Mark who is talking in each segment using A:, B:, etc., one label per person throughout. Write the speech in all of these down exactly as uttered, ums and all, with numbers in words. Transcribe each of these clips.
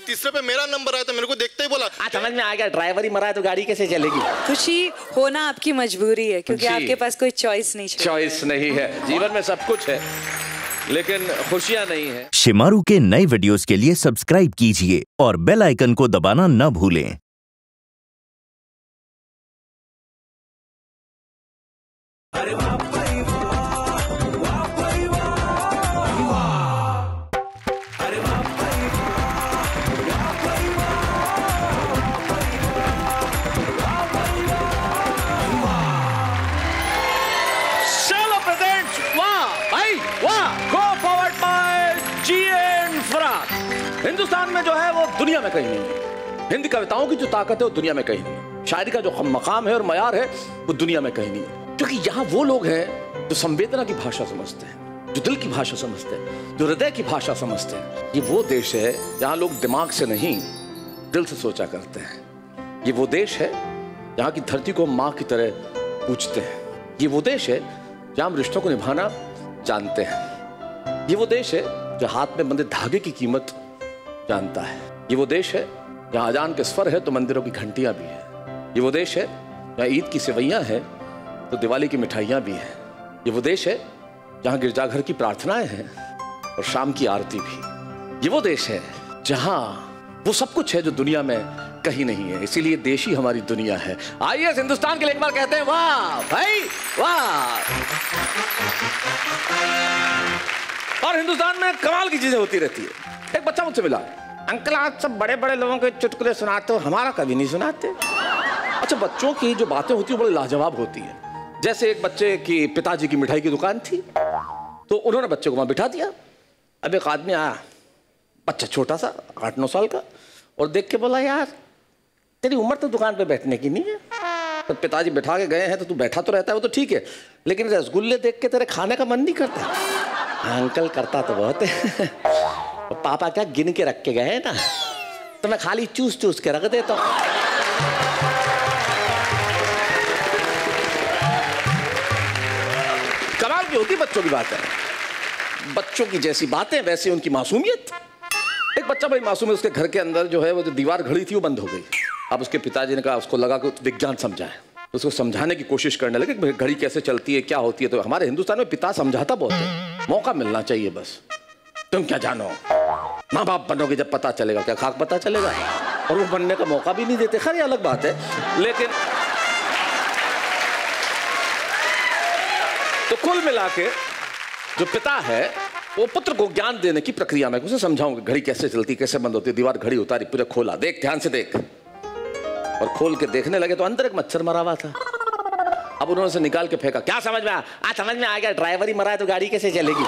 A: तीसरे पे मेरा नंबर आया तो मेरे को देखते ही बोला।
B: आ, समझ में आ गया, ड्राइवर ही मरा है तो गाड़ी कैसे चलेगी।
C: खुशी होना आपकी मजबूरी है क्योंकि आपके पास कोई चॉइस नहीं है।
B: चॉइस नहीं है, जीवन में सब कुछ है लेकिन खुशियां नहीं है।
D: शिमारू के नए वीडियोस के लिए सब्सक्राइब कीजिए और बेल आइकन को दबाना न भूलें।
B: हिंदुस्तान में जो है वो दुनिया में कहीं नहीं है। हिंदी कविताओं की जो ताकत है वो दुनिया में कहीं नहीं है। शायरी का जो मकाम है और मयार है वो दुनिया में कहीं नहीं है, क्योंकि यहाँ वो लोग हैं जो संवेदना की भाषा समझते हैं, जो दिल की भाषा समझते हैं, जो हृदय की भाषा समझते हैं। ये वो देश है जहाँ लोग दिमाग से नहीं दिल से सोचा करते हैं। ये वो देश है जहाँ की धरती को माँ की तरह पूजते हैं। ये वो देश है जहाँ हम रिश्तों को निभाना जानते हैं। ये वो देश है जो हाथ में बंधे धागे की कीमत जानता है। ये वो देश है जहाँ अजान के स्वर है तो मंदिरों की घंटियां भी है। ये वो देश है जहाँ ईद की सेवैयां हैं तो दिवाली की मिठाइयां भी हैं। ये वो देश है जहाँ गिरजाघर की प्रार्थनाएं हैं और शाम की आरती भी। ये वो देश है जहाँ वो सब कुछ है जो दुनिया में कहीं नहीं है। इसीलिए देश ही हमारी दुनिया है। आइए हिंदुस्तान के लिए एक बार कहते हैं वाह भाई वाह। और हिंदुस्तान में कमाल की चीजें होती रहती है। एक बच्चा मुझसे मिला, अंकल आप सब बड़े बड़े लोगों के चुटकुले सुनाते हो, हमारा कभी नहीं सुनाते। अच्छा, बच्चों की जो बातें होती है बड़ी लाजवाब होती है। जैसे एक बच्चे की पिताजी की मिठाई की दुकान थी तो उन्होंने बच्चे को वहां बिठा दिया। अब एक आदमी आया, बच्चा छोटा सा आठ नौ साल का, और देख के बोला यार तेरी उम्र तो दुकान पे बैठने की नहीं है। तो पिताजी बैठा के गए हैं तो तू बैठा तो रहता है वो तो ठीक है, लेकिन रसगुल्ले देख के तेरे खाने का मन नहीं करता। हाँ अंकल करता तो बहुत है, पापा क्या गिन के रख के गए ना तो मैं खाली चूस चूस के रख देता हूं। कमाल की होती बच्चों की बातें, बच्चों की जैसी बातें वैसे उनकी मासूमियत। एक बच्चा भाई मासूम है, उसके घर के अंदर जो है वो जो दीवार घड़ी थी वो बंद हो गई। अब उसके पिताजी ने कहा उसको लगा कि विज्ञान समझाए, तो उसको समझाने की कोशिश करने लगे कि घड़ी कैसे चलती है क्या होती है। तो हमारे हिंदुस्तान में पिता समझाता बहुत है, मौका मिलना चाहिए बस। तुम क्या जानो, माँ बाप बनोगे जब पता चलेगा, क्या खाक पता चलेगा। और वो बनने का मौका भी नहीं देते। खैर ये अलग बात है, लेकिन तो कुल मिला के जो पिता है वो पुत्र को ज्ञान देने की प्रक्रिया में उसे समझाऊंगा घड़ी कैसे चलती कैसे बंद होती है। दीवार घड़ी उतारी, पूरा खोला, देख ध्यान से देख। और खोल के देखने लगे तो अंदर एक मच्छर मरा हुआ था। अब उन्होंने उसे निकाल के फेंका। क्या समझ में आया? आज समझ में आ गया, ड्राइवर ही मरा है तो गाड़ी कैसे चलेगी।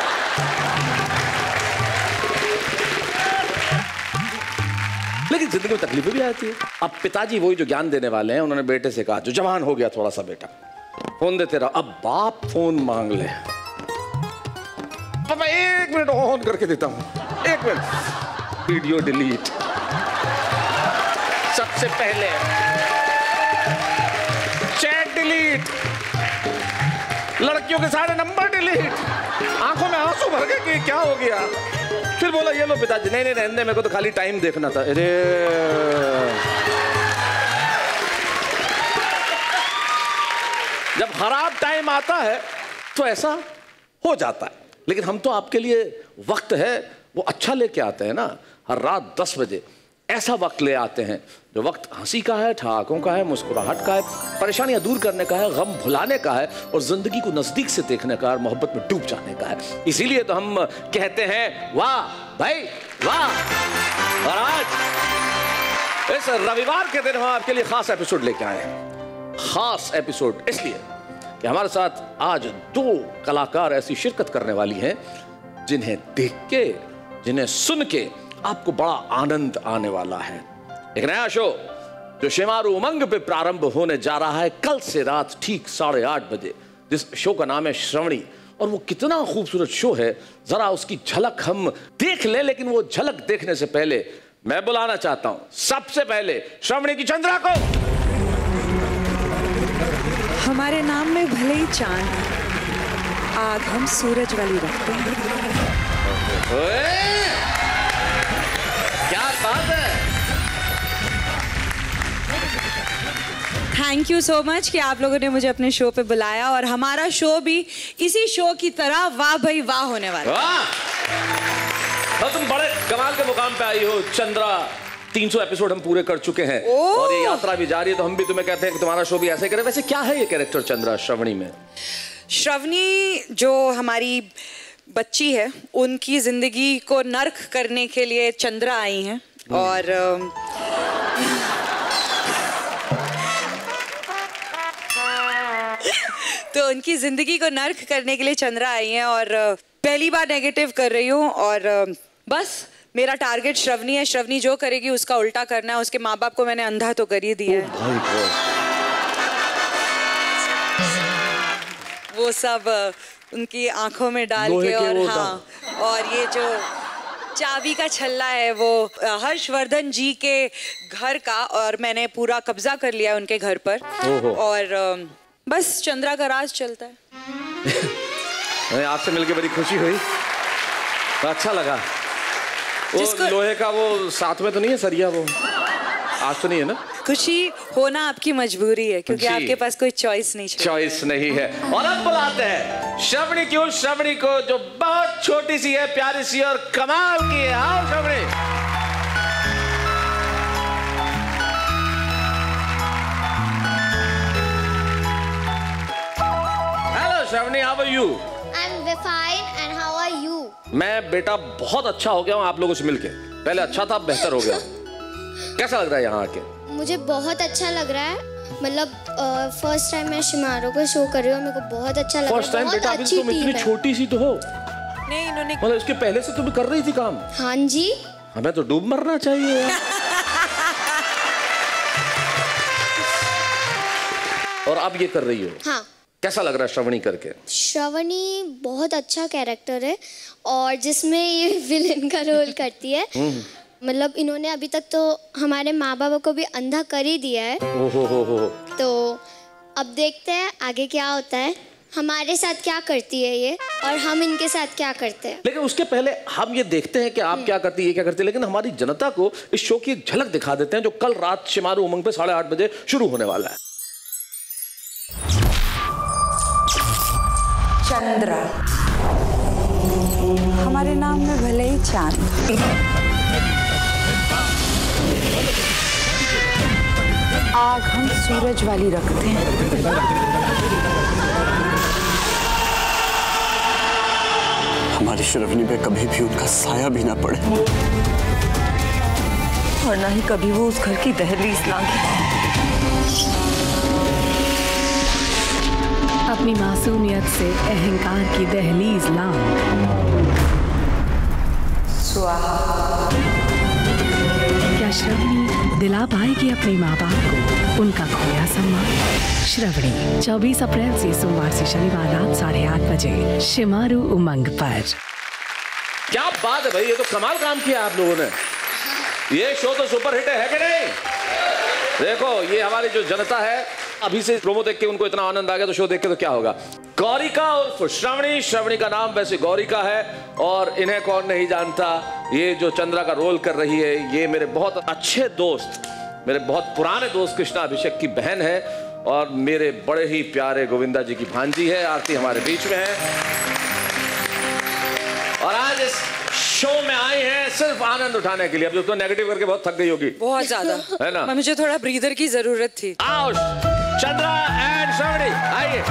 B: लेकिन जिंदगी में तकलीफें भी आती है। अब पिताजी वही जो ज्ञान देने वाले हैं, उन्होंने बेटे से कहा, जो जवान हो गया थोड़ा सा बेटा, फोन देते रहो। अब बाप फोन मांग ले, पापा एक मिनट ऑन करके देता हूं, एक मिनट, वीडियो डिलीट, सबसे पहले चैट डिलीट, लड़कियों के सारे नंबर डिलीट। आंखों में आंसू भर गए कि क्या हो गया। फिर बोला ये लो पिताजी, नहीं नहीं रहने, मेरे को तो खाली टाइम देखना था। अरे जब खराब टाइम आता है तो ऐसा हो जाता है, लेकिन हम तो आपके लिए वक्त है वो अच्छा लेके आते हैं ना। हर रात दस बजे ऐसा वक्त ले आते हैं जो वक्त हंसी का है, ठहाकों का है, मुस्कुराहट का है, परेशानियां दूर करने का है, गम भुलाने का है, और जिंदगी को नजदीक से देखने का और मोहब्बत में डूब जाने का है। इसीलिए तो हम कहते हैं वाह भाई वाह। और आज इस रविवार के दिन हम आपके लिए खास एपिसोड लेके आए हैं। खास एपिसोड इसलिए कि हमारे साथ आज दो कलाकार ऐसी शिरकत करने वाली हैं जिन्हें देख के, जिन्हें सुन के आपको बड़ा आनंद आने वाला है। एक नया शो जो शिमारू उमंग पे प्रारंभ होने जा रहा है कल से रात ठीक साढ़े आठ बजे, जिस शो का नाम है श्रवणी। और वो कितना खूबसूरत शो है, जरा उसकी झलक हम देख लें। लेकिन वो झलक देखने से पहले मैं बुलाना चाहता हूं सबसे पहले श्रवणी की चंद्रा को।
C: हमारे नाम में भले ही चांद है, आग हम सूरज वाली रखते हैं।
B: क्या बात है।
C: थैंक यू सो मच कि आप लोगों ने मुझे अपने शो पे बुलाया और हमारा शो भी इसी शो की तरह वाह भाई वाह होने वाला है।
B: वाह, तो तुम बड़े कमाल के मुकाम पे आई हो चंद्रा। तीन सौ एपिसोड हम पूरे कर चुके हैं और ये यात्रा भी जारी है, तो हम भी तुम्हें कहते हैं कि तुम्हारा शो भी ऐसे करे। वैसे क्या है ये कैरेक्टर चंद्रा श्रवणी में?
C: श्रवणी जो हमारी बच्ची है, उनकी जिंदगी को नर्क करने के लिए चंद्रा आई हैं और तो उनकी जिंदगी को नर्क करने के लिए चंद्रा आई हैं और पहली बार नेगेटिव कर रही हूँ और बस मेरा टारगेट श्रवणी है। श्रवणी जो करेगी उसका उल्टा करना है। उसके माँ बाप को मैंने अंधा तो कर ही दिया है, वो सब उनकी आंखों में डाल के और हाँ, और ये जो चाबी का छल्ला है वो हर्षवर्धन जी के घर का, और मैंने पूरा कब्जा कर लिया उनके घर पर और बस चंद्रा का राज चलता है।
B: आपसे मिलके बड़ी खुशी हुई, तो अच्छा लगा। वो लोहे का वो साथ में तो नहीं है सरिया, वो आज तो नहीं है ना?
C: खुशी होना आपकी मजबूरी है क्योंकि आपके पास कोई चॉइस नहीं है।
B: चॉइस नहीं है। और अब बुलाते हैं श्रवणी की उस श्रवणी को जो बहुत छोटी सी है, प्यारी सी और कमाल की है। आओ Shravani. Hello Shravani, how are you?
E: I am fine and how are you?
B: मैं बेटा बहुत अच्छा हो गया हूँ आप लोगों से मिलके। पहले अच्छा था, बेहतर हो गया। कैसा लग रहा है यहाँ आके?
E: मुझे बहुत अच्छा लग रहा है। मतलब फर्स्ट टाइम मैं शिमारो को शो कर रही हूँ, मेरे को बहुत अच्छा लग रहा है।
B: फर्स्ट टाइम बेटा, अभी तुम इतनी छोटी सी तो हो।
C: नहीं, इन्होंने
B: मतलब इसके पहले से तुम कर रही थी काम?
E: हाँ जी।
B: हमें तो डूब मरना चाहिए यार। और अब ये कर रही हो?
E: हाँ।
B: कैसा लग रहा है श्रवणी करके?
E: श्रवणी बहुत अच्छा कैरेक्टर है और जिसमें ये विलेन का रोल करती है। मतलब इन्होंने अभी तक तो हमारे माँ बाप को भी अंधा कर ही दिया है।
B: ओ हो हो हो।
E: तो अब देखते हैं आगे क्या होता है, हमारे साथ क्या करती है ये और हम इनके साथ क्या करते हैं।
B: लेकिन उसके पहले हम ये देखते हैं कि आप क्या करती है, ये क्या करती है। लेकिन हमारी जनता को इस शो की एक झलक दिखा देते हैं जो कल रात शिमारू उमंग पे साढ़े आठ बजे शुरू होने वाला है।
C: चंद्रा, हमारे नाम में भले ही चांद, आग हम सूरज वाली रखते हैं।
F: हमारी श्रवणी पे कभी भी उनका साया भी ना पड़े
C: और ना ही कभी वो उस घर की दहलीज लांघे।
G: अपनी मासूमियत से अहंकार की दहलीज लांघ।
C: स्वाहा।
G: क्या श्रवणी दिला पाएगी अपने माँ बाप को उनका खोया सम्मान? श्रवणी चौबीस अप्रैल से सोमवार से शनिवार रात साढ़े आठ बजे शिमारू उमंग पर।
B: क्या बात है भाई, ये तो कमाल काम किया आप लोगों ने। ये शो तो सुपर हिट है कि नहीं? देखो ये हमारी जो जनता है, अभी से प्रोमो देख के उनको इतना आनंद आ गया तो शो देख के तो क्या होगा। गौरिका और श्रवणी, श्रवणी का नाम वैसे गौरिका है और इन्हें कौन नहीं जानता। ये जो चंद्रा का रोल कर रही है, ये मेरे बहुत अच्छे दोस्त, मेरे बहुत पुराने दोस्त कृष्णा अभिषेक की बहन है और मेरे बड़े ही प्यारे गोविंदा जी की भांजी है। आरती हमारे बीच में है और आज इस शो में आई है सिर्फ आनंद उठाने के लिए। अब तो नेगेटिव करके बहुत थक गई होगी,
C: बहुत ज्यादा
B: है ना?
C: मुझे थोड़ा ब्रीदर की जरूरत थी।
B: आओ चंद्रा एंड श्रवणी, आइए।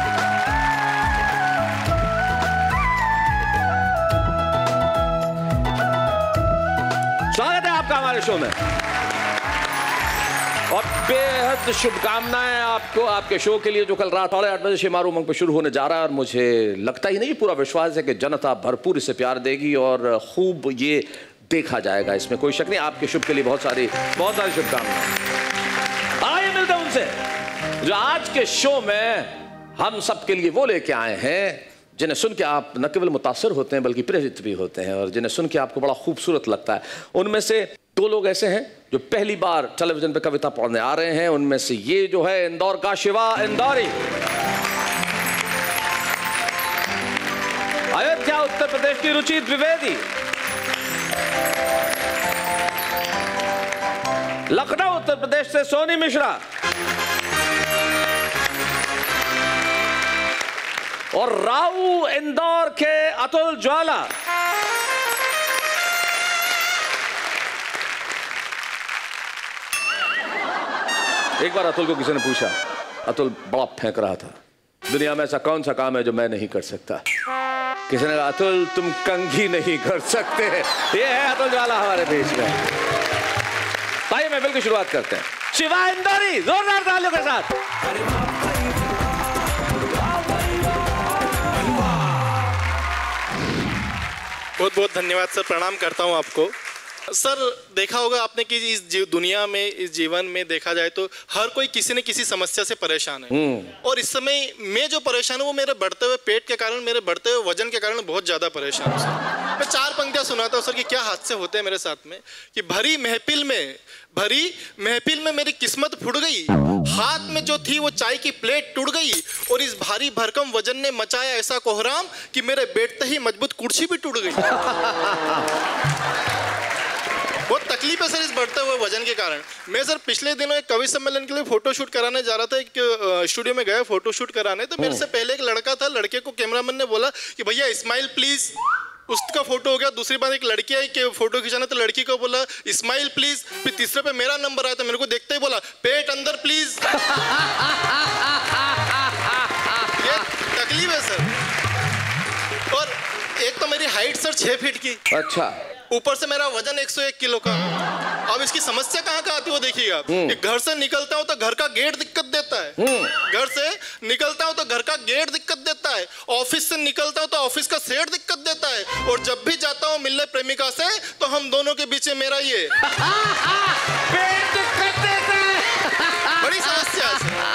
B: स्वागत है आपका हमारे शो में और बेहद शुभकामनाएं आपको आपके शो के लिए जो कल रात साढ़े आठ बजे शिमारू उमंग पे शुरू होने जा रहा है। और मुझे लगता ही नहीं, पूरा विश्वास है कि जनता भरपूर इसे प्यार देगी और खूब ये देखा जाएगा, इसमें कोई शक नहीं। आपके शुभ के लिए बहुत सारी बहुत सारी शुभकामनाएं। आइए मिलते हैं उनसे जो आज के शो में हम सबके लिए वो लेके आए हैं जिन्हें सुन के आप न केवल मुतासर होते हैं बल्कि प्रेरित भी होते हैं और जिन्हें सुन के आपको बड़ा खूबसूरत लगता है। उनमें से दो लोग ऐसे हैं जो पहली बार टेलीविजन पे कविता पढ़ने आ रहे हैं। उनमें से ये जो है इंदौर का शिवा इंदौरी, अयोध्या उत्तर प्रदेश की रुचि द्विवेदी, लखनऊ उत्तर प्रदेश से सोनी मिश्रा, और राऊ इंदौर के अतुल ज्वाला। एक बार अतुल को किसी ने पूछा, अतुल बड़ा फेंक रहा था, दुनिया में ऐसा कौन सा काम है जो मैं नहीं कर सकता? किसी ने कहा, अतुल तुम कंघी नहीं कर सकते। ये है अतुल ज्वाला हमारे बीच में। आइए महफिल की शुरुआत करते हैं शिवा इंदौरी जोरदार तालियों के साथ।
A: बहुत बहुत धन्यवाद सर, प्रणाम करता हूं आपको। सर देखा होगा आपने कि इस दुनिया में, इस जीवन में देखा जाए तो हर कोई किसी न किसी समस्या से परेशान है, और इस समय मैं जो परेशान हूँ वो मेरे बढ़ते हुए पेट के कारण, मेरे बढ़ते हुए वजन के कारण बहुत ज़्यादा परेशान हूँ सर। मैं चार पंक्तियाँ सुनाता हूँ सर कि क्या हादसे होते हैं मेरे साथ में। कि भरी महफिल में भरी महफिल में मेरी किस्मत फुट गई, हाथ में जो थी वो चाय की प्लेट टूट गई, और इस भारी भरकम वजन ने मचाया ऐसा कोहराम कि मेरे बैठते ही मजबूत कुर्सी भी टूट गई। बहुत तकलीफ है सर इस बढ़ते हुए वजन के कारण। मैं सर पिछले दिनों एक कवि सम्मेलन के लिए फोटो शूट कराने जा रहा था, एक स्टूडियो में गया फोटो शूट कराने, तो मेरे से पहले एक लड़का था, लड़के को कैमरामैन ने बोला कि भैया स्माइल प्लीज, उसका फोटो हो गया। दूसरी बार एक लड़की आई कि फोटो खिंचाना, तो लड़की को बोला स्माइल प्लीज। फिर तीसरे पे मेरा नंबर आया तो मेरे को देखते ही बोला पेट अंदर प्लीज। ये तकलीफ है सर। और एक तो मेरी हाइट सर छह फीट की, अच्छा, ऊपर से मेरा वजन एक सौ एक किलो का। अब इसकी समस्या कहाँ कहाँ आती है वो देखिएगा। घर से निकलता हूँ तो घर का गेट दिक्कत देता है, घर से निकलता हूँ तो घर का गेट दिक्कत देता है, ऑफिस से निकलता हूँ तो ऑफिस का सेट दिक्कत देता है, और जब भी जाता हूँ मिलने प्रेमिका से तो हम दोनों के बीच में मेरा ये पेट दिक्कत देता है। बड़ी समस्या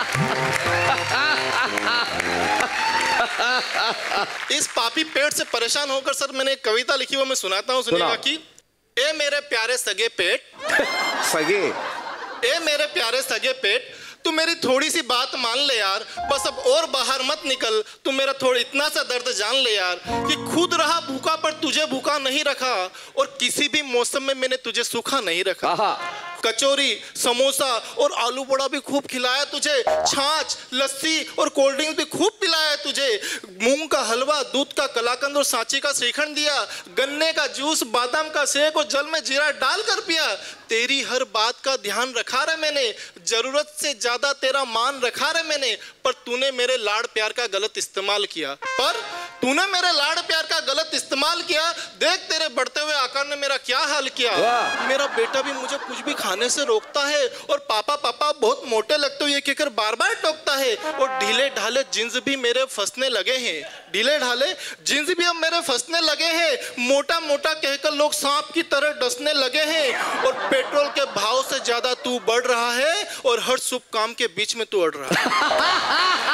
A: है। इस पापी पेट से परेशान होकर सर मैंने एक कविता लिखी, वो मैं सुनाता हूँ, सुनिएगा। कि ए मेरे प्यारे सगे पेट सगे ए मेरे प्यारे सगे पेट, तू मेरी थोड़ी सी बात मान ले यार, बस अब और बाहर मत निकल, तू मेरा थोड़ा इतना सा दर्द जान ले यार, कि खुद रहा भूखा पर तुझे भूखा नहीं रखा, और किसी भी मौसम में मैंने तुझे सूखा नहीं रखा। कचौरी, समोसा और आलू बड़ा भी खूब खिलाया तुझे, छाछ, लस्सी और कोल्ड ड्रिंक भी खूब पिलाया तुझे, मूंग का हलवा, दूध का कलाकंद और सांची का श्रीखंड दिया, गन्ने का जूस, बादाम का शेक और जल में जीरा डालकर पिया। तेरी हर बात का ध्यान रखा रे मैंने, जरूरत से ज्यादा तेरा मान रखा रे मैंने, पर तूने मेरे लाड़ प्यार का गलत इस्तेमाल किया पर तूने मेरे लाड़ प्यार का गलत इस्तेमाल किया। देख तेरे बढ़ते हुए आकार ने मेरा क्या हाल किया। मेरा बेटा भी मुझे कुछ भी खाने से रोकता है, और पापा पापा बहुत मोटे लगते हो ये कहकर बार बार टोकता है, और ढीले ढाले जींस भी मेरे फंसने लगे हैं, ढीले ढाले जींस भी अब मेरे फंसने लगे हैं, मोटा मोटा कहकर लोग सांप की तरह डसने लगे हैं, और पेट्रोल के भाव से ज्यादा तू बढ़ रहा है, और हर शुभ काम के बीच में तू अड़ रहा है।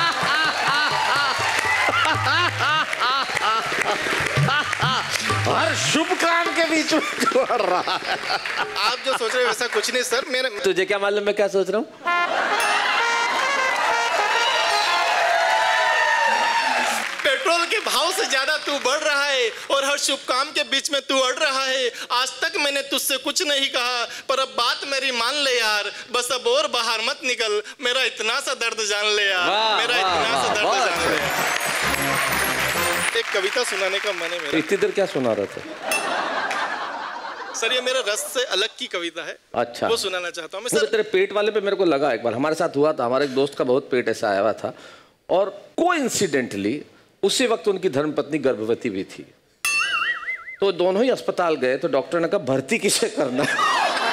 B: हर शुभ काम के बीच में तू अड़ रहा है।
A: आप जो सोच रहे हैं वैसा कुछ नहीं सर। मेरे
B: तुझे क्या मालूम मैं क्या सोच रहा हूँ?
A: पेट्रोल के भाव से ज्यादा तू बढ़ रहा है, और हर शुभ काम के बीच में तू अड़ रहा है। आज तक मैंने तुझसे कुछ नहीं कहा, पर अब बात मेरी मान ले यार, बस अब और बाहर मत निकल, मेरा इतना सा दर्द जान ले यार, मेरा इतना सा दर्द जान ले यार। एक कविता सुनाने का मन है मेरा।
B: इतनी देर क्या सुना रहा था
A: सर? ये मेरे रस से अलग की कविता है,
B: अच्छा,
A: वो सुनाना चाहता हूँ मैं
B: सर। तेरे पेट वाले पे मेरे को लगा, एक बार हमारे साथ हुआ था, हमारे एक दोस्त का बहुत पेट ऐसा आया हुआ था, और कोइंसिडेंटली उसी वक्त उनकी धर्मपत्नी गर्भवती भी थी, तो दोनों ही अस्पताल गए, तो डॉक्टर ने कहा भर्ती किसे करना है।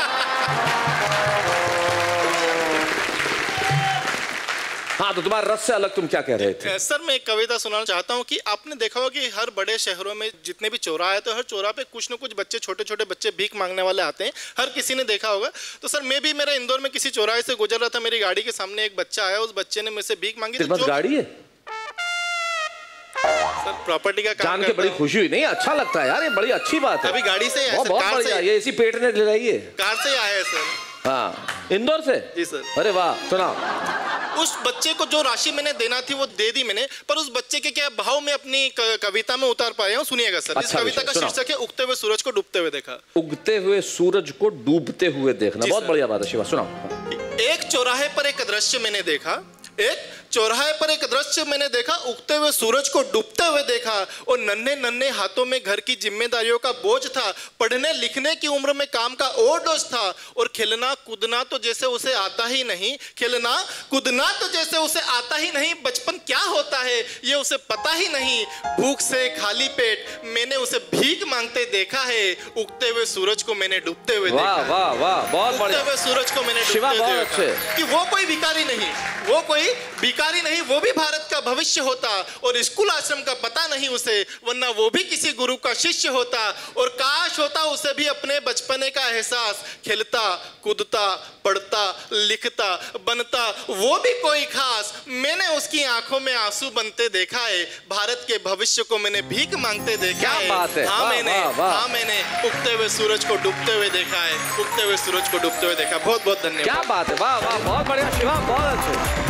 B: हाँ, तो तुम्हारे रस से अलग तुम क्या कह रहे थे?
A: सर मैं एक कविता सुनाना चाहता हूँ कि आपने देखा होगा कि हर बड़े शहरों में जितने भी चौराहे हैं, तो हर चौराहे पे कुछ न कुछ बच्चे, छोटे छोटे बच्चे भीख मांगने वाले आते हैं, हर किसी ने देखा होगा। तो सर मैं भी मेरे इंदौर में किसी चौराहे से गुजर रहा था, मेरी गाड़ी के सामने एक बच्चा आया, उस बच्चे ने मुझसे भीख मांगी।
B: तेरे पास गाड़ी है?
A: सर प्रॉपर्टी का काम
B: जान के बड़ी खुशी हुई। नहीं, अच्छा लगता है यार, ये बड़ी अच्छी बात है।
A: अभी गाड़ी से
B: बहुत बढ़िया, ये इसी पेट ने ले रही है।
A: कार से आया है सर।
B: हाँ, इंदौर से?
A: जी सर।
B: अरे वाह, सुनाओ।
A: उस बच्चे को जो राशि मैंने देना थी वो दे दी मैंने, पर उस बच्चे के क्या भाव में अपनी कविता में उतार पाया हूँ, सुनिएगा सर। इस कविता का शीर्षक है उगते हुए सूरज को डूबते हुए देखा।
B: उगते हुए सूरज को डूबते हुए देखना, बहुत बढ़िया बात है शिवा, सुनाओ।
A: एक चौराहे पर एक दृश्य मैंने देखा, एक चौराहे पर एक दृश्य मैंने देखा, उगते हुए सूरज को डूबते हुए देखा, और नन्हे नन्हे हाथों में घर की जिम्मेदारियों का बोझ था, पढ़ने लिखने की उम्र में काम का और डोज था, और खेलना कूदना तो जैसे उसे आता ही नहीं, खेलना कूदना तो जैसे उसे आता ही नहीं, बचपन क्या होता है ये उसे पता ही नहीं, भूख से खाली पेट मैंने उसे भीख मांगते देखा है, उगते हुए सूरज को मैंने डूबते हुए देखा।
B: वाह वाह वाह, बहुत बढ़िया।
A: उगते हुए सूरज को मैंने डूबते हुए देखा कि वो कोई भिखारी नहीं, वो कोई भिखारी नहीं, वो भी भारत का भविष्य होता, और स्कूल आश्रम का पता नहीं उसे, वरना वो भी किसी गुरु का शिष्य होता, और काश होता उसे भी अपने बचपने का एहसास, खेलता कूदता पढ़ता लिखता बनता वो भी कोई खास, मैंने उसकी आंखों में आंसू बनते देखा है, भारत के भविष्य को मैंने भीख मांगते देखा है।
B: बात है।
A: हाँ मैंने हाँ मैंने उगते हुए सूरज को डूबते हुए देखा है, उगते हुए सूरज को डूबते हुए देखा। बहुत बहुत धन्यवाद।
B: क्या बात है, वाह वाह, बहुत बढ़िया शिवा, बहुत अच्छे।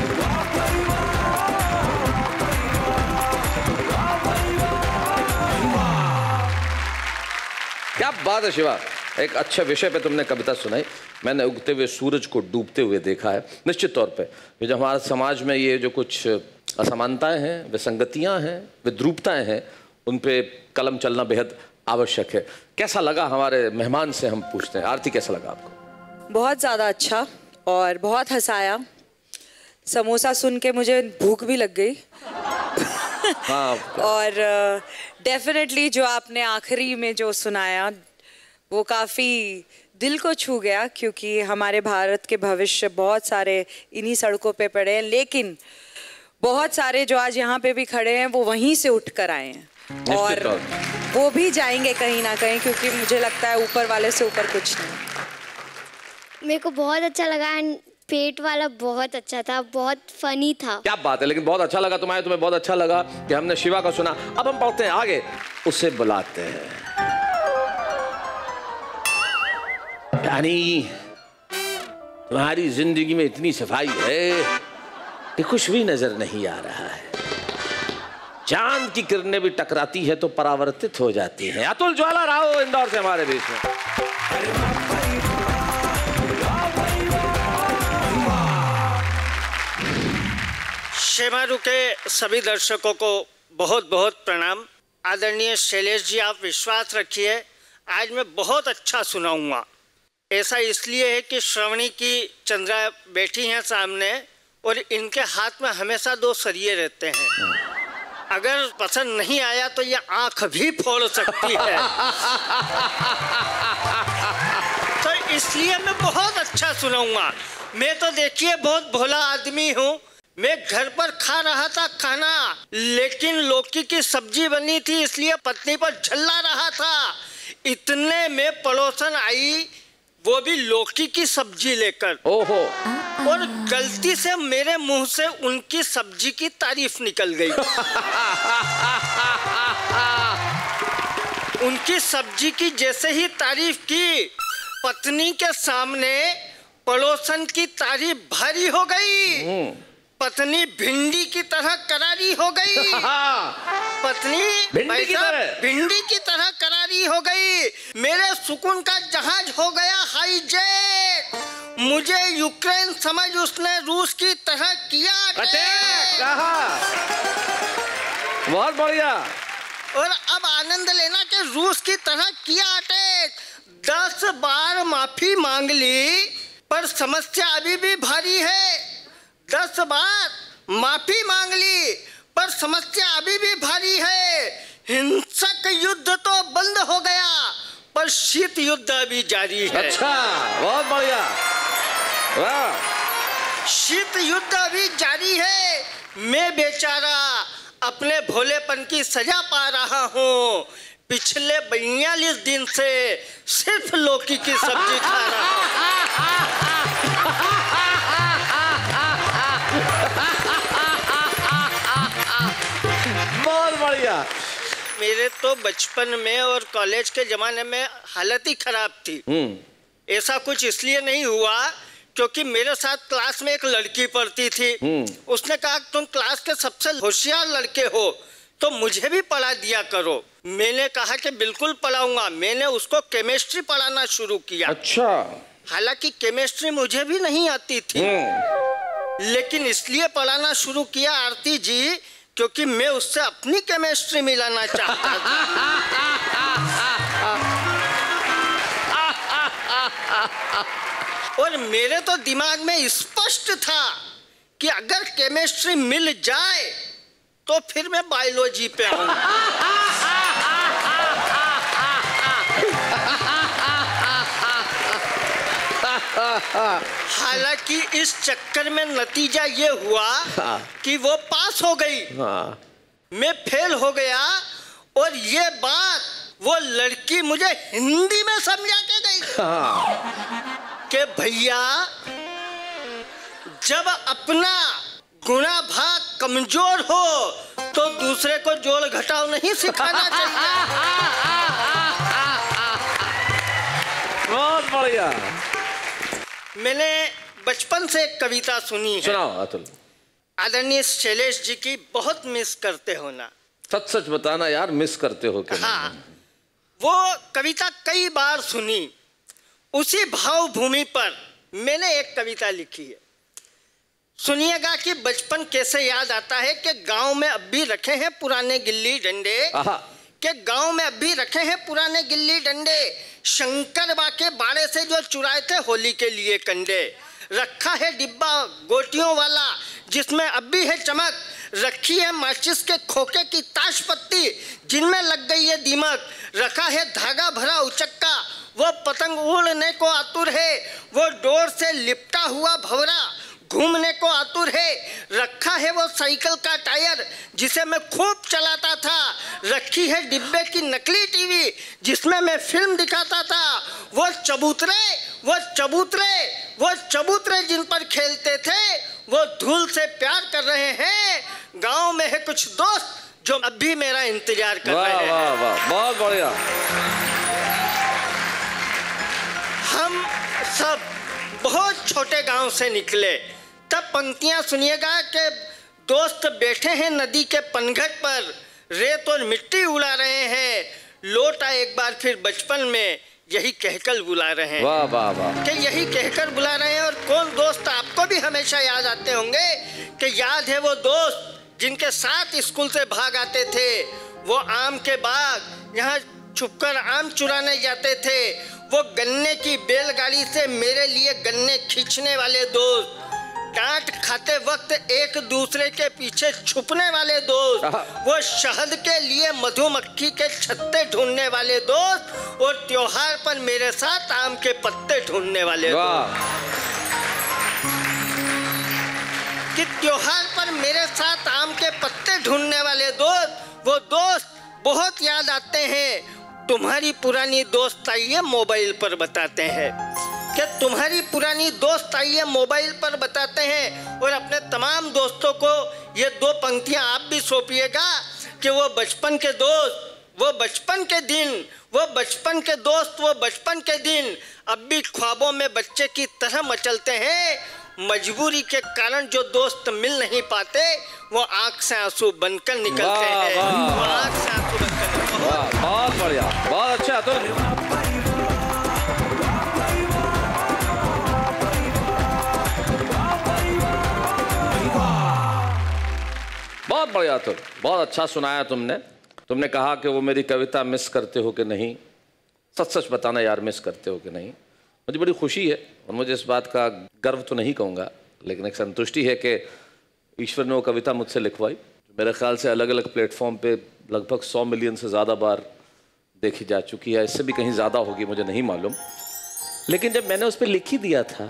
B: क्या बात है शिवा, एक अच्छे विषय पे तुमने कविता सुनाई। मैंने उगते हुए सूरज को डूबते हुए देखा है। निश्चित तौर पे ये जो हमारे समाज में ये जो कुछ असमानताएं हैं, विसंगतियां हैं, विद्रूपताएं हैं, उन पे कलम चलना बेहद आवश्यक है। कैसा लगा हमारे मेहमान से हम पूछते हैं। आरती कैसा लगा आपको?
C: बहुत ज़्यादा अच्छा और बहुत हंसाया। समोसा सुन के मुझे भूख भी लग गई।
B: हाँ।
C: और डेफिनेटली uh, जो आपने आखिरी में जो सुनाया वो काफ़ी दिल को छू गया, क्योंकि हमारे भारत के भविष्य बहुत सारे इन्हीं सड़कों पे पड़े हैं, लेकिन बहुत सारे जो आज यहाँ पे भी खड़े हैं वो वहीं से उठ कर आए हैं, और वो भी जाएंगे कहीं ना कहीं, क्योंकि मुझे लगता है ऊपर वाले से ऊपर कुछ नहीं।
E: मेरे को बहुत अच्छा लगा, एंड पेट वाला बहुत अच्छा था, बहुत फनी था। क्या
B: बात है, लेकिन बहुत अच्छा लगा तुम्हारे, तुम्हें बहुत अच्छा लगा कि हमने शिवा का सुना। अब हम पढ़ते हैं आगे, उसे बुलाते हैं। यानी तुम्हारी जिंदगी में इतनी सफाई है कि कुछ भी नजर नहीं आ रहा है, चांद की किरणें भी टकराती है तो परावर्तित हो जाती हैं। अतुल ज्वाला राव इंदौर से हमारे बीच में।
H: शेमारू के सभी दर्शकों को बहुत बहुत प्रणाम। आदरणीय शैलेश जी, आप विश्वास रखिए आज मैं बहुत अच्छा सुनाऊंगा। ऐसा इसलिए है कि श्रवणी की चंद्रा बैठी हैं सामने, और इनके हाथ में हमेशा दो सरिये रहते हैं। अगर पसंद नहीं आया तो ये आंख भी फोड़ सकती है। तो इसलिए मैं बहुत अच्छा सुनाऊंगा। मैं तो देखिए बहुत भोला आदमी हूँ। मैं घर पर खा रहा था खाना, लेकिन लौकी की सब्जी बनी थी इसलिए पत्नी पर झल्ला रहा था। इतने में पड़ोसन आई, वो भी लौकी की सब्जी लेकर। ओहो। और गलती से मेरे मुंह से उनकी सब्जी की तारीफ निकल गई। उनकी सब्जी की जैसे ही तारीफ की, पत्नी के सामने पड़ोसन की तारीफ भारी हो गई। पत्नी भिंडी की तरह करारी हो गई। पत्नी
B: भिंडी की तरह
H: भिंडी की तरह करारी हो गई। मेरे सुकून का जहाज हो गया हाईजैक। मुझे यूक्रेन समझ उसने रूस की तरह किया अटैक।
B: बहुत बढ़िया।
H: और अब आनंद लेना कि रूस की तरह किया अटैक। दस बार माफी मांग ली पर समस्या अभी भी भारी है। दस बार माफी मांग ली पर समस्या अभी भी भारी है। हिंसक युद्ध तो बंद हो गया पर शीत युद्ध अभी जारी है।
B: अच्छा, बहुत बढ़िया, वाह।
H: शीत युद्ध अभी जारी है। मैं बेचारा अपने भोलेपन की सजा पा रहा हूँ। पिछले बयालीस दिन से सिर्फ लौकी की सब्जी खा रहा हूँ।
B: बहुत बढ़िया।
H: मेरे तो बचपन में और कॉलेज के जमाने में हालत ही खराब थी। ऐसा कुछ इसलिए नहीं हुआ क्योंकि मेरे साथ क्लास में एक लड़की पढ़ती थी। उसने कहा तुम क्लास के सबसे होशियार लड़के हो तो मुझे भी पढ़ा दिया करो। मैंने कहा कि बिल्कुल पढ़ाऊंगा। मैंने उसको केमिस्ट्री पढ़ाना शुरू किया।
B: अच्छा।
H: हालांकि केमिस्ट्री मुझे भी नहीं आती थी, लेकिन इसलिए पढ़ाना शुरू किया आरती जी क्योंकि मैं उससे अपनी केमिस्ट्री मिलाना चाहता था। और मेरे तो दिमाग में स्पष्ट था कि अगर केमिस्ट्री मिल जाए तो फिर मैं बायोलॉजी पे आऊंगा। हालांकि इस चक्कर में नतीजा ये हुआ कि वो पास हो गई, मैं फेल हो गया। और ये बात वो लड़की मुझे हिंदी में समझा के गई कि भैया जब अपना गुना भाग कमजोर हो तो दूसरे को जोड़ घटाव नहीं सिखाना चाहिए।
B: बहुत बढ़िया।
H: मैंने बचपन से एक कविता सुनी है।
B: सुनाओ अतुल।
H: आदरणीय शैलेश जी की बहुत मिस करते हो ना।
B: सच सच बताना यार, मिस करते हो क्या?
H: हाँ, वो कविता कई बार सुनी। उसी भाव भूमि पर मैंने एक कविता लिखी है। सुनिएगा कि बचपन कैसे याद आता है कि गांव में अब भी रखे हैं पुराने गिल्ली डंडे, के गांव में अब भी रखे हैं पुराने गिल्ली डंडे। शंकर बा के बाड़े से जो चुराए थे होली के लिए कंडे। रखा है डिब्बा गोटियों वाला जिसमें अब भी है चमक। रखी है माचिस के खोखे की ताश पत्ती जिनमें लग गई है दीमक। रखा है धागा भरा उचक्का, वो पतंग उड़ने को आतुर है। वो डोर से लिपटा हुआ भंवरा घूमने को आतुर है। रखा है वो साइकिल का टायर जिसे मैं खूब चलाता था। रखी है डिब्बे की नकली टीवी जिसमें मैं फिल्म दिखाता था। वो चबूतरे वो चबूतरे वो चबूतरे जिन पर खेलते थे वो धूल से प्यार कर रहे हैं। गांव में है कुछ दोस्त जो अब भी मेरा इंतजार कर रहे हैं।
B: वाह वाह वाह, बहुत बढ़िया।
H: हम सब बहुत छोटे गांव से निकले। तब पंक्तियां सुनिएगा कि दोस्त बैठे हैं नदी के पनघट पर, रेत और मिट्टी उड़ा रहे हैं। लौटा एक बार फिर बचपन में यही कहकर बुला रहे हैं।
B: वाह वाह वाह।
H: कि यही कहकर बुला रहे हैं। और कौन दोस्त आपको भी हमेशा याद आते होंगे कि याद है वो दोस्त जिनके साथ स्कूल से भाग आते थे। वो आम के बाग यहाँ छुपकर आम चुराने जाते थे। वो गन्ने की बैलगाड़ी से मेरे लिए गन्ने खींचने वाले दोस्त। डांट खाते वक्त एक दूसरे के पीछे छुपने वाले दोस्त। वो शहद के लिए मधुमक्खी के छत्ते ढूंढने वाले दोस्त। और त्योहार पर मेरे साथ आम के पत्ते ढूंढने वाले दोस्त। कि त्योहार पर मेरे साथ आम के पत्ते ढूंढने वाले दोस्त, वो दोस्त बहुत याद आते हैं। तुम्हारी पुरानी दोस्त आइए मोबाइल पर बताते हैं कि तुम्हारी पुरानी दोस्त आइए मोबाइल पर बताते हैं। और अपने तमाम दोस्तों को ये दो पंक्तियां आप भी सौंपिएगा कि वो बचपन के दोस्त, वो बचपन के दिन, वो बचपन के दोस्त, वो बचपन के दिन अब भी ख्वाबों में बच्चे की तरह मचलते हैं। मजबूरी के कारण जो दोस्त मिल नहीं पाते वो आंख से आंसू बनकर निकलते हैं। वो आंख से आंसू बनकर
B: बहुत बहुत बढ़िया, बहुत अच्छा। तो बहुत बढ़िया, तो बहुत अच्छा सुनाया तुमने। तुमने कहा कि वो मेरी कविता मिस करते हो कि नहीं। सच सच बताना यार, मिस करते हो कि नहीं। मुझे बड़ी खुशी है और मुझे इस बात का गर्व तो नहीं कहूँगा, लेकिन एक संतुष्टि है कि ईश्वर ने वो कविता मुझसे लिखवाई। मेरे ख्याल से अलग अलग प्लेटफॉर्म पे लगभग सौ मिलियन से ज़्यादा बार देखी जा चुकी है। इससे भी कहीं ज़्यादा होगी, मुझे नहीं मालूम। लेकिन जब मैंने उस पर लिख ही दिया था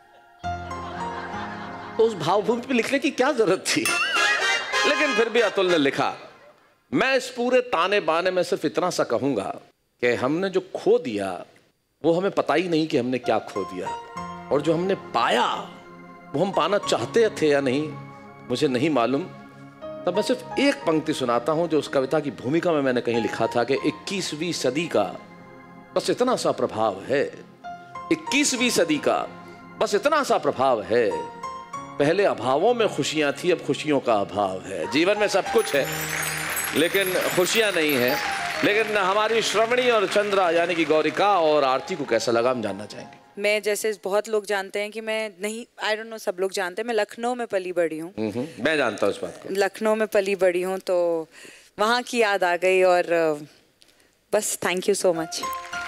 B: तो उस भावभूमि पे लिखने की क्या ज़रूरत थी। लेकिन फिर भी अतुल ने लिखा। मैं इस पूरे ताने बाने में सिर्फ इतना सा कहूँगा कि हमने जो खो दिया वो हमें पता ही नहीं कि हमने क्या खो दिया, और जो हमने पाया वो हम पाना चाहते थे या नहीं मुझे नहीं मालूम। तब मैं सिर्फ एक पंक्ति सुनाता हूं जो उस कविता की भूमिका में मैंने कहीं लिखा था कि इक्कीसवीं सदी का बस इतना सा प्रभाव है, इक्कीसवीं सदी का बस इतना सा प्रभाव है, पहले अभावों में खुशियां थी, अब खुशियों का अभाव है। जीवन में सब कुछ है लेकिन खुशियां नहीं है। लेकिन हमारी श्रवणी और चंद्रा यानी कि गौरिका और आरती को कैसा लगा हम जानना चाहेंगे।
C: मैं जैसे बहुत लोग जानते हैं कि मैं नहीं, आई डोंट नो, सब लोग जानते हैं मैं लखनऊ में पली बड़ी हूँ।
B: मैं जानता हूँ इस बात को। लखनऊ
C: में पली बड़ी हूँ तो वहाँ की याद आ गई और बस थैंक यू सो मच।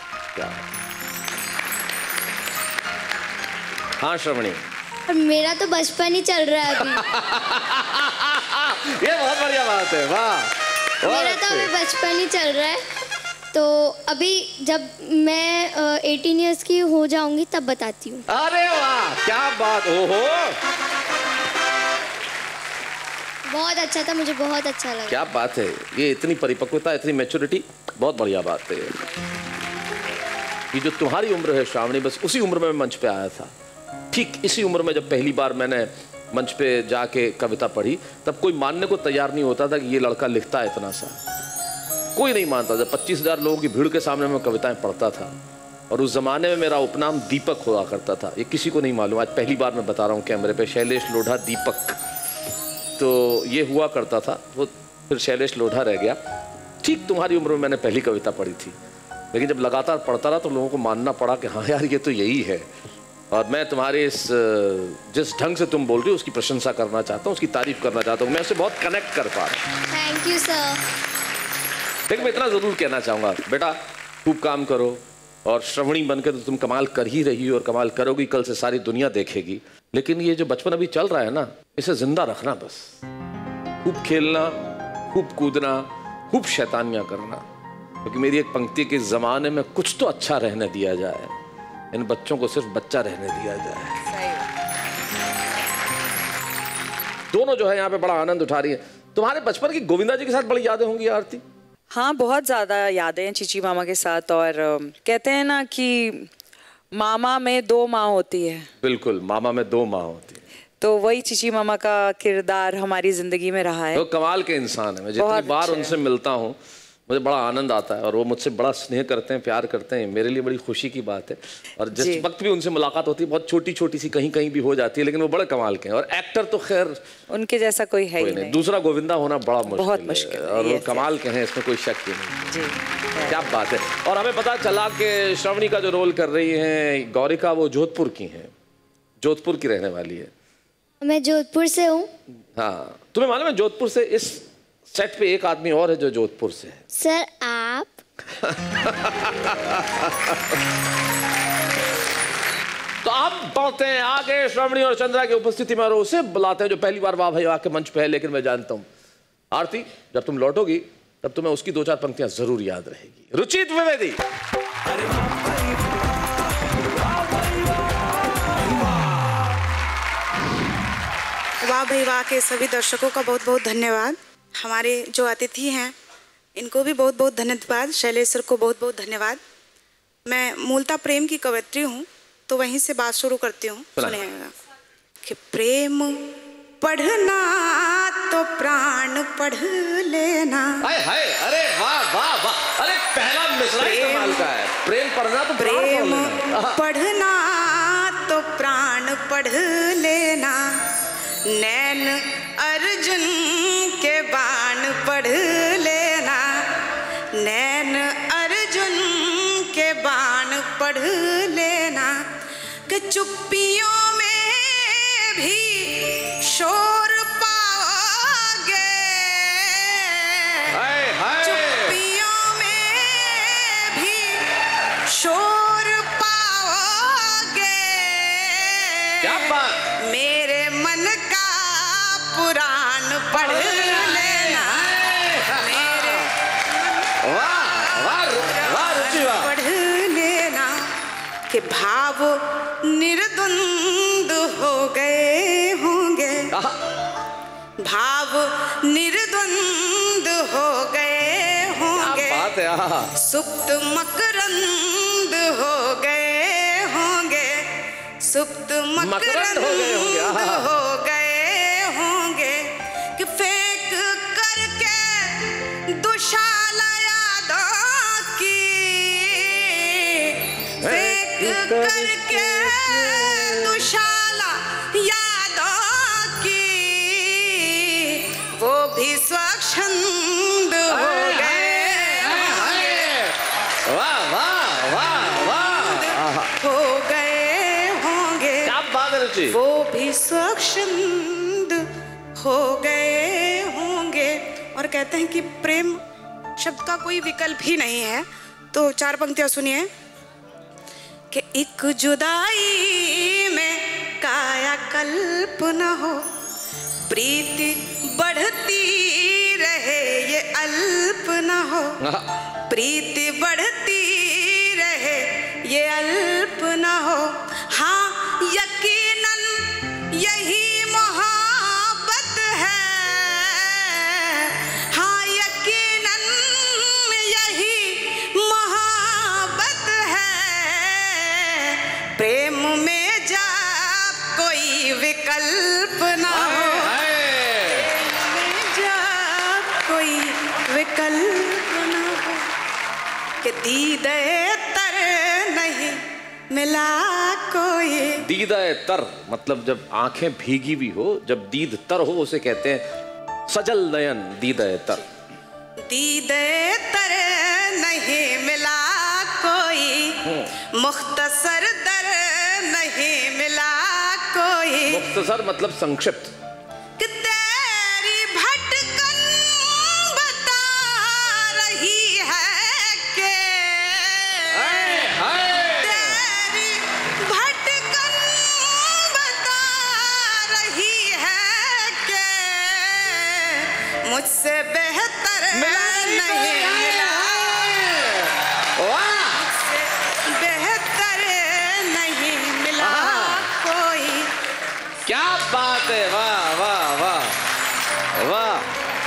B: हाँ श्रवणी,
E: मेरा तो बचपन ही चल रहा है अभी।
B: ये बहुत बढ़िया बात है, वाह।
E: मेरा तो अभी बचपन ही चल रहा है, तो अभी जब मैं अठारह इयर्स की हो जाऊंगी तब बताती हूँ।
B: अरे वाह क्या बात, ओहो
E: बहुत अच्छा था, मुझे बहुत अच्छा लगा।
B: क्या बात है, ये इतनी परिपक्वता, इतनी मैच्योरिटी, बहुत बढ़िया बात है। ये जो तुम्हारी उम्र है श्रावणी, बस उसी उम्र में मैं मंच पे आया था। ठीक इसी उम्र में जब पहली बार मैंने मंच पे जाके कविता पढ़ी, तब कोई मानने को तैयार नहीं होता था कि ये लड़का लिखता है इतना सा। कोई नहीं मानता। जब पच्चीस हजार लोगों की भीड़ के सामने मैं कविताएं पढ़ता था, और उस जमाने में मेरा उपनाम दीपक हुआ करता था। ये किसी को नहीं मालूम, आज पहली बार मैं बता रहा हूँ कैमरे पे, शैलेश लोढ़ा दीपक। तो ये हुआ करता था, वो फिर शैलेश लोढ़ा रह गया। ठीक तुम्हारी उम्र में मैंने पहली कविता पढ़ी थी, लेकिन जब लगातार पढ़ता रहा तो लोगों को मानना पड़ा कि हाँ यार ये तो यही है। और मैं तुम्हारे इस जिस ढंग से तुम बोल रही हो उसकी प्रशंसा करना चाहता हूँ, उसकी तारीफ करना चाहता हूँ। मैं उससे बहुत कनेक्ट कर पा रहा हूँ।
E: Thank you sir.
B: लेकिन मैं इतना जरूर कहना चाहूँगा, बेटा खूब काम करो, और श्रवणी बनकर तो तुम कमाल कर ही रही हो और कमाल करोगी, कल से सारी दुनिया देखेगी। लेकिन ये जो बचपन अभी चल रहा है ना, इसे जिंदा रखना बस। खूब खेलना, खूब कूदना, खूब शैतानियाँ करना, क्योंकि मेरी एक पंक्ति के ज़माने में कुछ तो अच्छा रहने दिया जाए, इन बच्चों को सिर्फ बच्चा रहने दिया जाए। दोनों जो है यहाँ पे बड़ा आनंद उठा रही है। तुम्हारे बचपन की गोविंदा जी के साथ बड़ी यादें होंगी आरती?
C: हाँ बहुत ज़्यादा यादें हैं चीची मामा के साथ। और कहते हैं ना कि मामा में दो माँ होती है।
B: बिल्कुल, मामा में दो माँ होती है।
C: तो वही चीची मामा का किरदार हमारी जिंदगी में रहा है।
B: तो कमाल के इंसान है। मैं जितनी बार उनसे मिलता हूँ मुझे बड़ा आनंद आता है, और वो मुझसे बड़ा स्नेह करते हैं, प्यार करते हैं। मेरे लिए बड़ी खुशी की बात है। और जिस वक्त भी उनसे मुलाकात होती है, बहुत छोटी छोटी सी कहीं कहीं भी हो जाती है, लेकिन वो बड़े कमाल के हैं। और एक्टर तो खैर
C: उनके जैसा कोई है ही नहीं।
B: दूसरा गोविंदा होना बड़ा मुश्किल,
C: बहुत मुश्किल है,
B: और वो कमाल के हैं, इसमें कोई शक ही नहीं। क्या बात है। और हमें पता चला कि श्रवणी का जो रोल कर रही है गौरिका, वो जोधपुर की है, जोधपुर की रहने वाली है।
E: मैं जोधपुर से हूँ।
B: हाँ, तुम्हें मालूम है जोधपुर से इस सेट पे एक आदमी और है जो जोधपुर से है।
E: सर आप?
B: तो अब बढ़ते हैं आगे श्रवणी और चंद्रा की उपस्थिति में, और उसे बुलाते हैं जो पहली बार वाह भाई वाह के मंच पे है। लेकिन मैं जानता हूँ आरती, जब तुम लौटोगी तब तुम्हें उसकी दो चार पंक्तियां जरूर याद रहेगी। रुचित द्विवेदी।
I: वाह भाई वाह के सभी दर्शकों का बहुत बहुत धन्यवाद। हमारे जो अतिथि हैं इनको भी बहुत बहुत धन्यवाद। शैलेश सर को बहुत बहुत धन्यवाद। मैं मूलतः प्रेम की कवयित्री हूँ, तो वहीं से बात शुरू करती हूँ। सुनिएगा कि प्रेम पढ़ना तो प्राण पढ़ लेना।
B: हाय हाय, अरे वाह वाह वाह, अरे पहला मिसरा कमाल का है। प्रेम पढ़ना तो
I: प्रेम पढ़ना तो प्राण पढ़ लेना, नैन अर्जुन के बाण पढ़ लेना, नैन अर्जुन के बाण पढ़ लेना, कि चुप्पियों में भी शोर पाओगे, चुप्पियों में भी शोर पाओगे।
B: क्या बात।
I: मेरे मन का पुराण पढ़ लेना, मेरे
B: वाह वाह वाह रुचि वाह,
I: पढ़ लेना, कि भाव निर्द्वंद हो गए होंगे, भाव निर्द्वंद हो गए होंगे,
B: बात है।
I: सुप्त मकरंद हो गए होंगे, सुप्त मकरंद हो गए होंगे, कि फेंक करके दुशाला यादों की, फेंक करके ये दुशाला यादों की, वो भी स्वच्छंद हो गए,
B: वाह वाह वाह वाह,
I: हो गए होंगे,
B: क्या बात है रुचि,
I: वो भी स्वच्छंद हो गए होंगे। और कहते हैं कि प्रेम शब्द का कोई विकल्प ही नहीं है। तो चार पंक्तियां सुनिए कि एक जुदाई में काया कल्प न हो, प्रीति बढ़ती रहे ये अल्प न हो, प्रीति बढ़ती रहे ये अल्प न हो। हाँ यकीनन यही मोहब्बत है, हाँ यकीनन यही मोहब्बत है, प्रेम में जब कोई विकल्प ना हो, प्रेम में जब कोई विकल्प ना हो, कि दीदे तर नहीं मिला कोई।
B: दीदाए तर मतलब जब आंखें भीगी भी हो, जब दीद तर हो उसे कहते हैं सजल नयन दीदाए तर।
I: दीदे तर नहीं मिला कोई, मुख्तसर दर नहीं मिला कोई।
B: मुख्तसर मतलब संक्षिप्त।
I: कि तेरी भटकन बता रही है कि तेरी भटकन बता रही है कि मुझसे बेहतर नहीं मिला, मुझसे बेहतर नहीं मिला कोई।
B: क्या बात है, वाह वाह वाह वाह।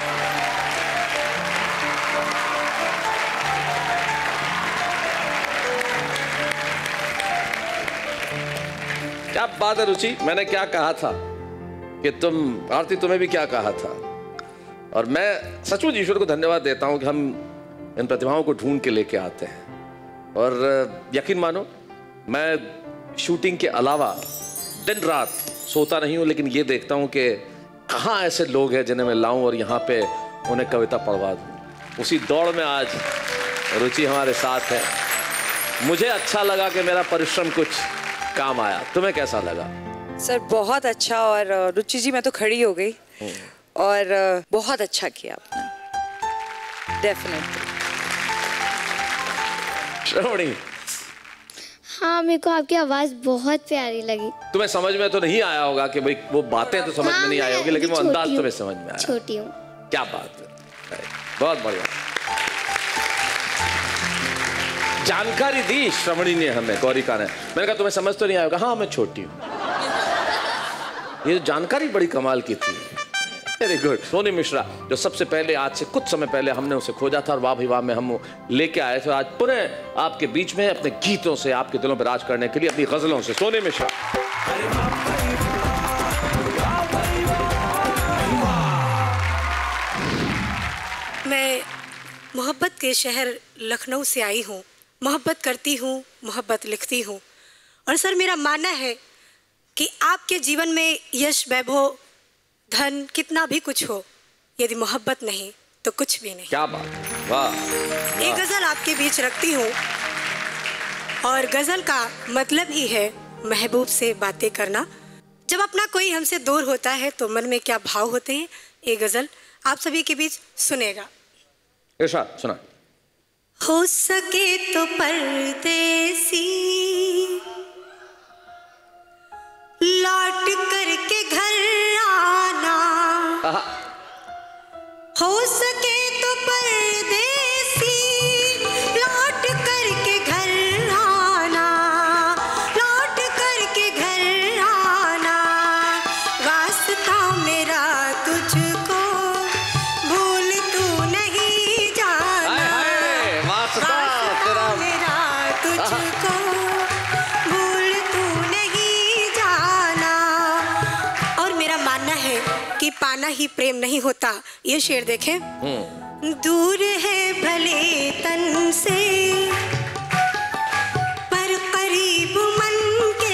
B: क्या बात है रुचि, मैंने क्या कहा था कि तुम आरती, तुम्हें भी क्या कहा था। और मैं सचमुच ईश्वर को धन्यवाद देता हूं कि हम इन प्रतिभाओं को ढूंढ के लेके आते हैं। और यकीन मानो मैं शूटिंग के अलावा दिन रात सोता नहीं हूं, लेकिन ये देखता हूं कि कहाँ ऐसे लोग हैं जिन्हें मैं लाऊं और यहाँ पे उन्हें कविता पढ़वा दूं। उसी दौड़ में आज रुचि हमारे साथ है। मुझे अच्छा लगा कि मेरा परिश्रम कुछ काम आया। तुम्हें कैसा लगा?
C: सर बहुत अच्छा। और रुचि जी मैं तो खड़ी हो गई और बहुत अच्छा किया आपने, डेफिनेटली।
B: श्रवणी,
E: हाँ मेरे को आपकी आवाज बहुत प्यारी लगी।
B: तुम्हें समझ में तो नहीं आया होगा कि भाई वो बातें तो समझ
E: हाँ,
B: में नहीं आई होगी, लेकिन वो अंदाज तुम्हें समझ में आया।
E: छोटी हूँ।
B: क्या बात है, बहुत बढ़िया जानकारी दी श्रवणी ने हमें, गौरिका ने। मैंने कहा तुम्हें समझ तो नहीं आएगा, हाँ मैं छोटी हूँ। ये जानकारी बड़ी कमाल की थी। Very good. सोनी मिश्रा जो सबसे पहले आज से कुछ समय पहले हमने उसे खोजा था और वाह भाई वाह में हम लेके आए थे, आज पुनः आपके बीच में अपने गीतों से आपके दिलों पर राज करने के लिए, अपनी गजलों से। सोनी मिश्रा।
J: मैं मोहब्बत के शहर लखनऊ से आई हूँ, मोहब्बत करती हूँ, मोहब्बत लिखती हूँ। और सर मेरा मानना है कि आपके जीवन में यश, वैभव, धन, कितना भी कुछ हो, यदि मोहब्बत नहीं तो कुछ भी नहीं।
B: क्या बात, वाह।
J: एक गजल आपके बीच रखती हूँ और गजल का मतलब ही है महबूब से बातें करना। जब अपना कोई हमसे दूर होता है तो मन में क्या भाव होते हैं, एक गजल आप सभी के बीच सुनेगा।
B: इरशाद सुना।
J: हो सके तो परदेसी लौट करके घर आना, हो सके तो परदेसी लौट करके घर आना, लौट करके घर आना। वास्ता मेरा तुझको भूल तू नहीं जाना, वास्ता मेरा तुझको भूल तू नहीं जाना। और मेरा मानना है कि पाना ही प्रेम नहीं होता। ये शेर देखें। दूर है भले तन से पर करीब मन के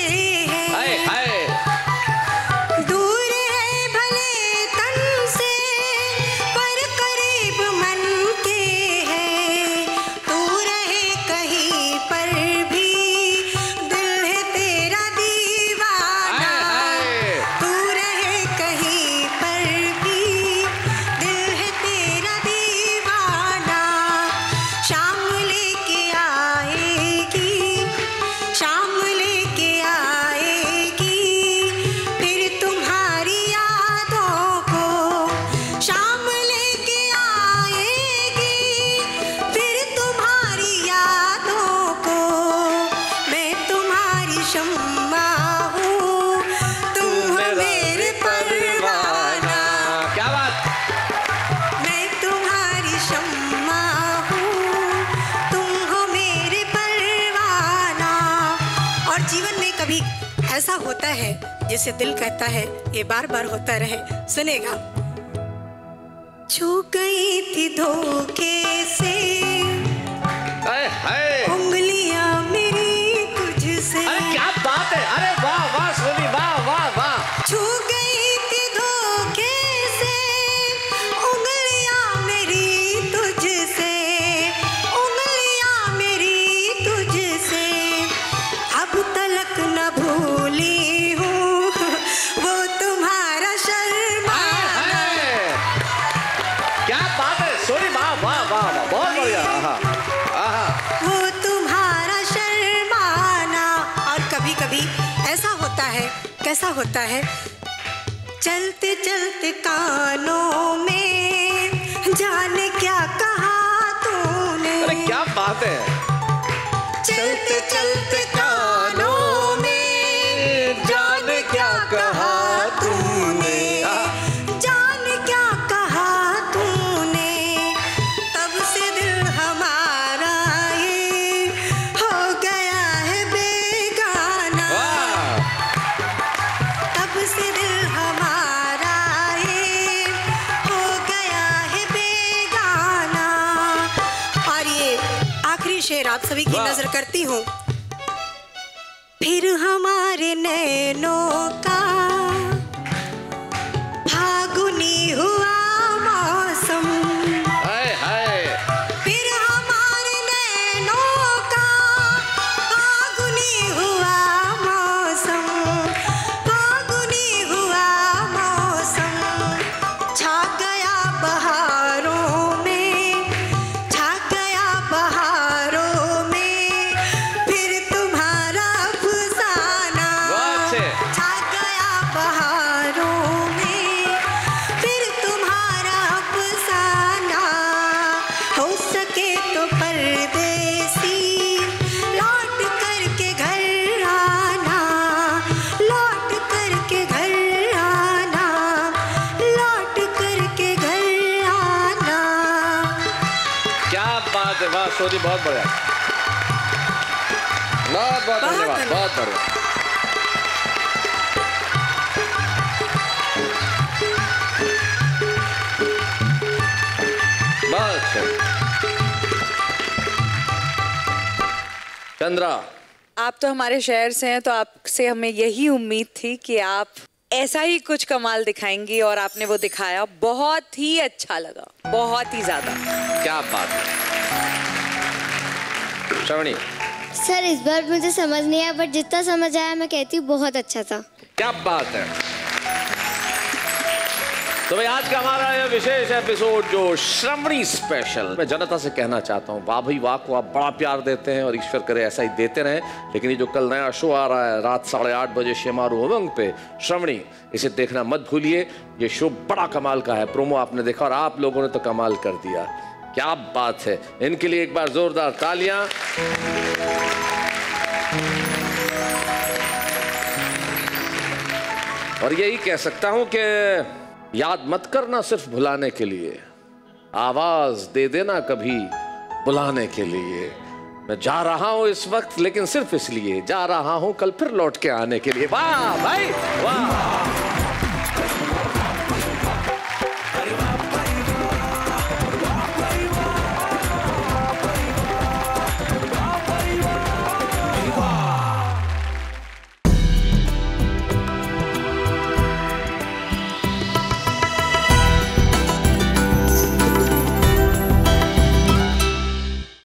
J: शम्मा हूँ, तुम हो मेरे परवाना।
B: क्या बात।
J: मैं तुम्हारी शम्मा हूँ, तुम हो मेरे परवाना। और जीवन में कभी ऐसा होता है जिसे दिल कहता है ये बार बार होता रहे। सुनेगा। छू गई थी धोखे से
B: हाय हाय
J: उंगलियां मेरी तुझसे।
B: अरे क्या बात है। अरे वाह वाह सोनी वाह वाह वाह।
J: छू गई थी धोखे से उंगलियां मेरी तुझसे, उंगलियां मेरी तुझसे। अब तलक न भूली हूँ वो तुम्हारा शर्माना।
B: क्या बात है सोनी वाह वाह वाह वाह बहुत बढ़िया।
J: वो तुम्हारा शर्माना। और कभी कभी ऐसा होता है, कैसा होता है, चलते चलते कानों में जाने क्या कहा तूने।
B: अरे क्या बात है।
J: चलते चलते कानों में जाने क्या कहा तूने, जाने क्या कहा तूने। तब से दिल हमारा ये हो गया है बेगाना। तब से दिल हमारा ये हो गया है बेगाना। और ये आखिरी शेर आप सभी की नजर करती हूँ। फिर हमारे नैनों का फागुनी हुआ मौसम।
B: हाय हाय
J: फिर हमारे नैनों का फागुनी हुआ मौसम, फागुनी हुआ मौसम। छा गया बहारों में, छा गया बहारों में, फिर तुम्हारा अफसाना। छा गया बहारों में, फिर तुम्हारा अफसाना। हो सके तो परदेसी लौट करके घर आना, लौट करके घर आना, लौट करके घर आना।
B: क्या बात है। वाह सोनी बहुत बढ़िया। बहुत बहुत धन्यवाद बहुत बढ़िया। बहुत अच्छा। चंद्रा
C: आप तो हमारे शहर से हैं, तो आपसे हमें यही उम्मीद थी कि आप ऐसा ही कुछ कमाल दिखाएंगी और आपने वो दिखाया। बहुत ही अच्छा लगा, बहुत ही ज्यादा।
B: क्या बात है। श्रवणी
E: सर इस बार मुझे समझ नहीं आया, बट जितना समझ आया मैं कहती हूँ बहुत अच्छा था।
B: क्या बात है। तो भाई आज का हमारा यह विशेष एपिसोड जो श्रवणी स्पेशल, मैं जनता से कहना चाहता हूँ वाह भाई वाह को आप बड़ा प्यार देते हैं और ईश्वर करे ऐसा ही देते रहें। लेकिन ये जो कल नया शो आ रहा है रात साढ़े आठ बजे शेमारू उमंग पे, श्रवणी, इसे देखना मत भूलिए। ये शो बड़ा कमाल का है। प्रोमो आपने देखा और आप लोगों ने तो कमाल कर दिया। क्या बात है। इनके लिए एक बार जोरदार तालियां। और यही कह सकता हूं कि याद मत करना सिर्फ भुलाने के लिए, आवाज दे देना कभी बुलाने के लिए। मैं जा रहा हूं इस वक्त, लेकिन सिर्फ इसलिए जा रहा हूं कल फिर लौट के आने के लिए। वाह भाई वाह।